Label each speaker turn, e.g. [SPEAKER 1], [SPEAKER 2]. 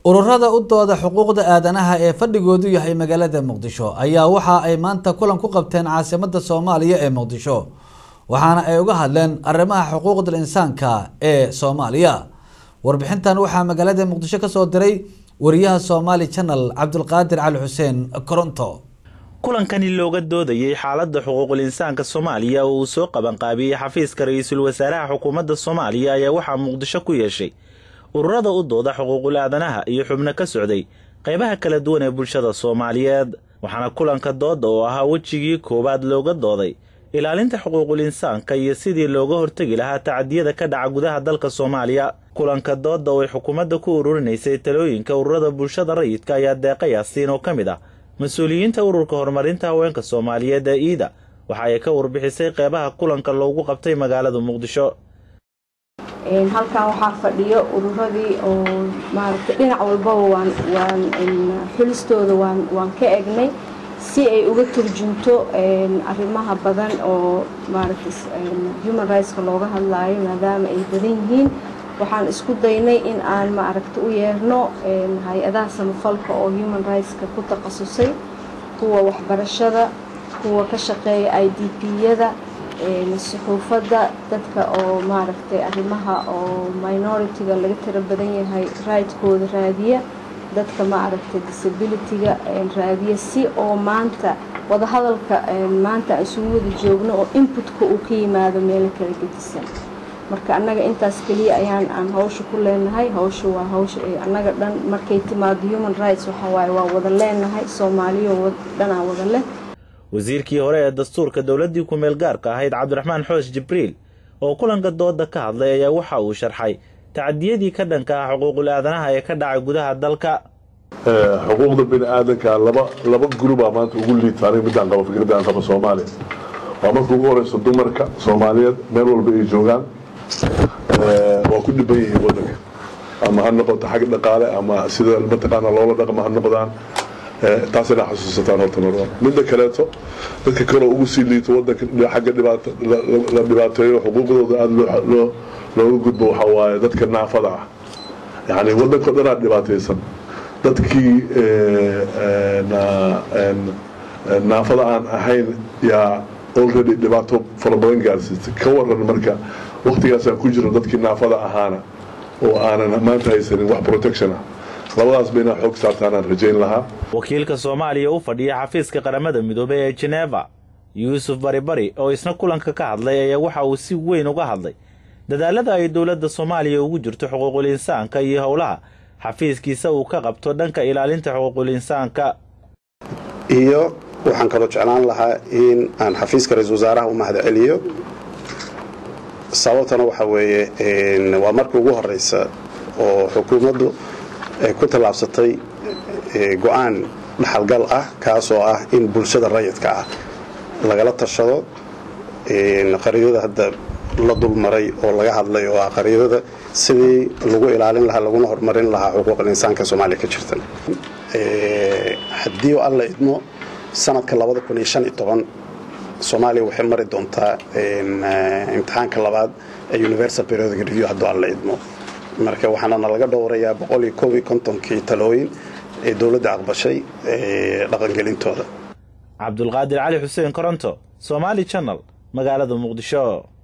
[SPEAKER 1] ururada u dooda xuquuqda aadanaha ee fadhigoodu yahay magaalada Muqdisho ayaa waxa ay maanta kulan ku qabteen caasimadda Soomaaliya ee Muqdisho waxaana ay uga hadleen arrimaha xuquuqda insaanka ee Soomaaliya. warbixintan waxaa magaalada Muqdisho ka soo diray wariyaha Somali Channel Cabdulqaadir Cali Xuseen Koronto.
[SPEAKER 2] kulankani looga doodayay xaaladda xuquuqul insaanka Soomaaliya oo uu soo qaban qaabiyay xafiiska ra'iisul wasaaraha xukuumadda Soomaaliya ayaa waxaa Muqdisho ku yeeshay ururada u dooda xuquuqul aadanaha iyo xubno ka socday qaybaha kala duwan ee bulshada Soomaaliyeed. waxaana kulanka dooda oo ahaa wajigii koobaad looga dooday ilaalinta xuquuqul insaanka iyo sidii looga hortagi lahaa tacadiyada ka dhaca gudaha dalka Soomaaliya. kulanka dooda oo ay xukuumadda ku ururinaysay talooyinka ururada bulshada rayidka ayaa deeqay Yaasiin oo kamid ah mas'uuliyiinta ururka horumarinta haweenka Soomaaliyeed ee IIDA waxa ay ka warbixisay qaybaha kulanka loogu qabtay magaalada Muqdisho.
[SPEAKER 3] halkan waxaa fadhiyo ururadii oo maaragtay dhinac walba waan xulistooda waan ka egnay si ay uga turjunto arrimaha badan oo maaragtay human rights ka looga hadlaayo maadaama ay badan yihiin. waxaan isku daynay in aan maaragtay u yeerno hay'adaha samafalka oo human rights ka ku takhasusay, kuwa waxbarashada, kuwa ka shaqeeya IDP-yada, suxuufadda, dadka oo maaragtay arrimaha oo minority-ga laga tira badan yahay right-kooda raadiya, dadka maaragtay disability-ga raadiya, si oo maanta wada hadalka maanta isugu wada joogno oo input-ka uu ka yimaado meel kala gedisan. marka annaga intaas kaliya aan hawsha ku leenahay. hawsha waa hawsha annaga dhan markay timaado human rights waxa waaye waa wada leenahay, Soomaaliya dhan aan wada leh.
[SPEAKER 2] wasiirkii hore ee dastuurka dawladii ku meel gaarka ahayd Cabdiraxmaan Xoosh Jibriil oo kulanka dooda ka hadlay ayaa waxa uu sharxay tacadiyadii ka dhanka ah xuquuqul aadanaha ee ka dhacay gudaha dalka.
[SPEAKER 4] xuquuqda bini'aadanka laba group maanta ugu liitaan midaan qabo fikradaan qabo Soomaaliya. waa markii ugu horeysa dumarka Soomaaliyeed meel walba ay joogaan waa ku dhiban yihiin wadanka, ama ha noqoto xag dhaqaale ama sida mataqaana loola dhaqmo ha noqdaan. taasina xasuusataan horta marwaa. midda kaleeto dadka kale ugu sii liito wadanka xagga la dhibaateeyo xuquuqdooda aad looga gudbo waxa waaye dadka naafada ah. yacni wadanka dhanaa dhibaataysan. dadkii naafada aan ahayn yaa already dhibaato fara badan gaarsiisay. ka waran marka waqtigaasaan ku jiro dadkii naafada ahaana oo aanan maanta haysanin wax protection ah. labadaas bayna xoog saartaanaan rajayn lahaa.
[SPEAKER 2] wakiilka Soomaaliya u fadhiya xafiiska qaramada midoobay ee Geneva Yuusuf Baribari oo isna kulanka ka hadlay ayaa waxa uu si weyn uga hadlay dadaalada ay dawladda Soomaaliya ugu jirto xuquuqul insaanka iyo howlaha xafiiskiisa uu ka qabto dhanka ilaalinta xuquuqul insaanka.
[SPEAKER 5] iyo waxaan kaloo jeclaan lahaa in aan xafiiska ra'iisul wasaaraha u mahadceliyo. sababtana waxa weeye waa markii ugu horeysa oo xukuumaddu ay ku tallaabsatay go'aan dhaxalgal ah kaasoo ah in bulshada rayidka ah lagala tashado qariidada hadda la dulmaray oo laga hadlay oo ah qariidada sidii lagu ilaalin lahaa laguna horumarin lahaa xuquuqul insaanka Soomaaliya ka jirta. haddii alla idmo sanadka 2015 Soomaaliya waxay mari doontaa imtixaanka labaad ee Universal Periodic Review haddii alla idmo. marka waxaana laga dhowrayaa 151 talooyin ee dawladda aqbashay dhaqangelintooda.
[SPEAKER 2] Cabdulqaadir Cali Xuseen Koronto, Somali Channel, magaalada Muqdisho.